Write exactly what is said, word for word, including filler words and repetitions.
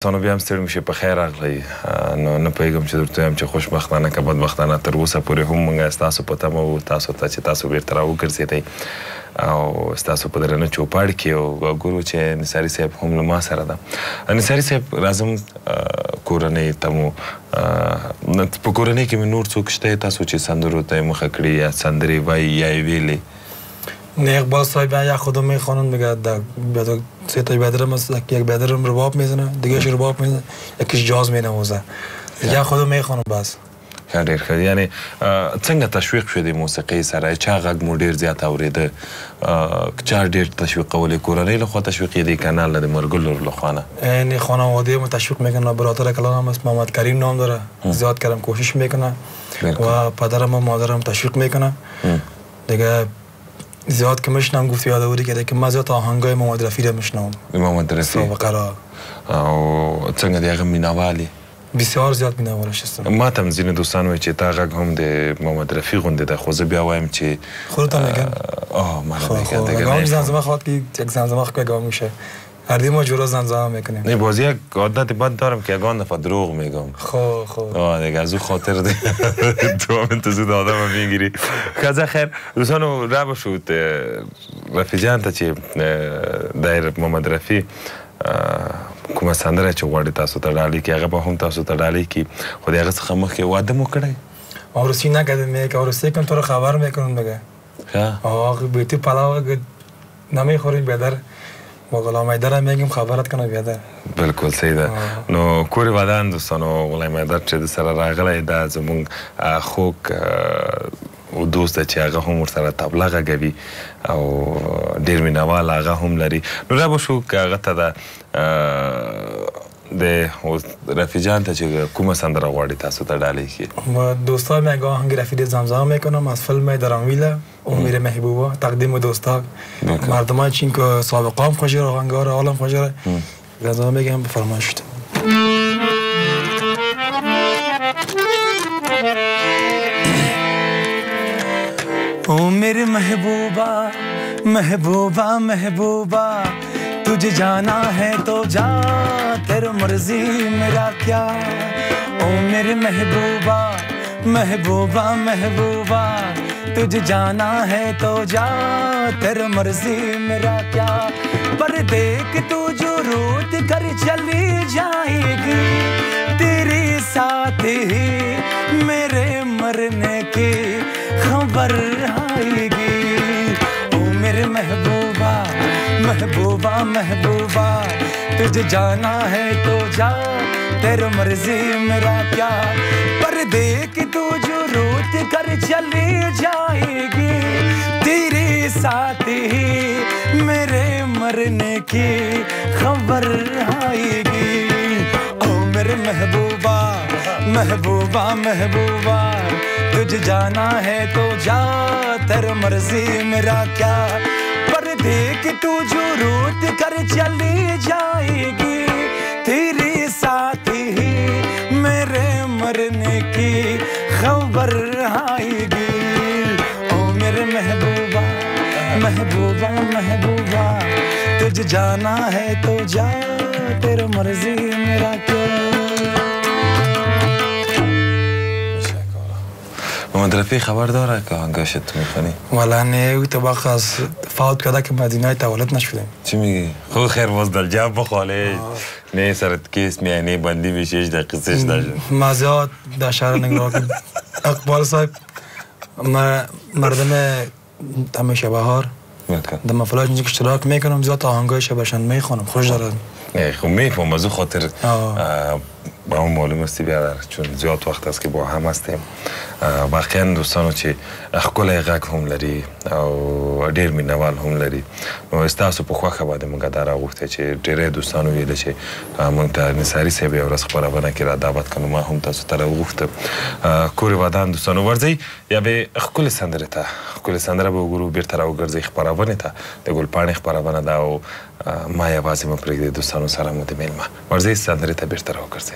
دوستانو بیا هم ستړي مشئ په خیر راغلی. نو نه پوهېږم چې درته ووایم چې خوشبختانه که بدبختانه تر اوسه پورې هم موږ ستاسو په تمه وو تاسو ته چې تاسو بېرته راوګرځېدئ او ستاسو په درنه چوپړ کې او ګورو چې نثاري صاحب هم له ما سره ده. نثاري صاحب راځم کورنۍ ته مو په کورنۍ کې مې نور څوک شته تاسو چې سندرو ته یې مخه کړي یا سندرې وایي یا یې ویلې؟ نه اقبال صاحب یا خودم میخوانند میگه در سه تا بیادرم است، یک بیادرم رباب میزنه، دیگهش رباب میزنه، یکیش جاز مینوازه. یا خودم میخوانم بس. ډېر ښه. یعنې څنګه تشویق شوې د موسیقۍ سره؟ چا غږ مو ډېر زیات اورېده؟ چا ډېر تشویقولې؟ کورنۍ لخوا تشویقېدی که نه له د ملګرو لخوا نه؟ یعنی خانواده ما تشویق میکنه. برادر کلانم است محمد کریم نام داره، زیاد کردم کوشش میکنه و پدرم و مادرم تشویق میکنه. دیگه زیاد که میشنم گفت یادآوری کرده که من زیاد آهنگای محمد رفیع رو میشنم. محمد رفیع سابقه را. او څنګه د هغه مینهوالی؟ بسیار زیاد مینهوالش هستم. ما ته هم ځینې دوستان وایي چې تا غږ هم د محمد رفیع غوندې ده، خو زه بیا وایم چې خودتان میگن؟ آه منم میگن دیگه. گام زمزمه خواهد که یک زمزمه که گام میشه. هر دی ما جورا زمزمه میکنیم. نه بازی یک عادت بد دارم که یگان دفعه دروغ میگم. خب خب. آه دیگه از او خاطر ده تو هم انتظار آدم هم میگیری. خزه خیر دوستانو را بشود رفیع جان ته چې دایر محمد رفیع کومه سندره چې غواړي تاسو ته ډالۍ کړي هغه به هم تاسو ته ډالۍ کړي، خو د هغه څخه مخکې واده مو کړی؟ عروسی نکردیم. یک عروسی کن تو رو خبر میکنم بگه. آه بیتی پلاو نمیخوریم بیادر با غلام حیدر هم میگیم خبرت کنه بیادر. بالکل صحیح ده. نو کور ودان دوستانو غلام حیدر چې د سره راغلی دا زموږ خوږ او دوست چې هغه هم ورسره طبله غږوي او ډېر مینهوال هغه هم لري. نو را به شو که هغه ته د د رفیع جان ته چې کومه سندره غواړي تاسو ته ډالۍ کړي؟ دوستا من یک آهنگ رفیع زمزمه میکنم از فیلم درانویل امیر محبوبه تقدیم دوستا مردمان چین که سابقه هم خوشی رو آهنگار حالم خوشی رو زمزمه میگم بفرمایش شد. ओ मेरे महबूबा महबूबा महबूबा तुझे जाना है तो जा तेरी मर्जी मेरा क्या। ओ मेरे महबूबा महबूबा महबूबा तुझे जाना है तो जा तेरी मर्जी मेरा क्या। पर देख तू जो रूठ कर चली जाएगी तेरे साथ ही मेरे मरने की खबर आएगी। ओ मेरे महबूबा महबूबा महबूबा तुझे जाना है तो जा तेरी मर्जी मेरा क्या। पर देख तू जो रूठ कर चली जाएगी तेरे साथ ही मेरे मरने की खबर आएगी। ओ मेरे महबूबा महबूबा महबूबा तुझे जाना है तो जा तेरी मर्जी मेरा क्या। पर देख तू जो रूठ कर चली जाएगी तेरे साथ ही मेरे मरने की खबर आएगी। ओ मेरे महबूबा महबूबा महबूबा तुझे जाना है तो जा तेरी मर्जी मेरा क्या। محمد رفیع خبر داره که آهنگاشت میخونی؟ والا نه او طبق از فوت کرده که مدینه تولد نشدیم. چی میگی؟ خب خیر باز در جب بخواله نه سرت کیس میانه بندی بشیش در قصهش داشت مزیاد در شهر نگران اقبال صاحب مردم همیشه بهار در محفلات اینجا اشتراک میکنم زیاد آهنگای شبشان میخونم خوش دارم. خب میفهم از او خاطر با اون معلوم استی بیادر چون زیاد وقت است که با هم هستیم. واقعا دوستانو چې ښکلی غږ هم لري او ډېر مینهوال هم لري. نو ستاسو په خوښه باندې موږ دا راغوښتی چې ډېری دوستانو ویله چې موږ ته نثاري صاحب یوه ورځ خپرونه کې را دعوت کړو. ما هم تاسو ته راوغوښتم. کور ودان دوستانو ورځئ یوې ښکلې سندرې ته ښکلې سندره به وګورو بېرته راوګرځئ خپرونې ته د ګلپاڼې خپرونه ده او ما یوازې مه پرېږدئ دوستانو سره مو د میلمه ورځئ سندرې ته بېرته راوګرځئ.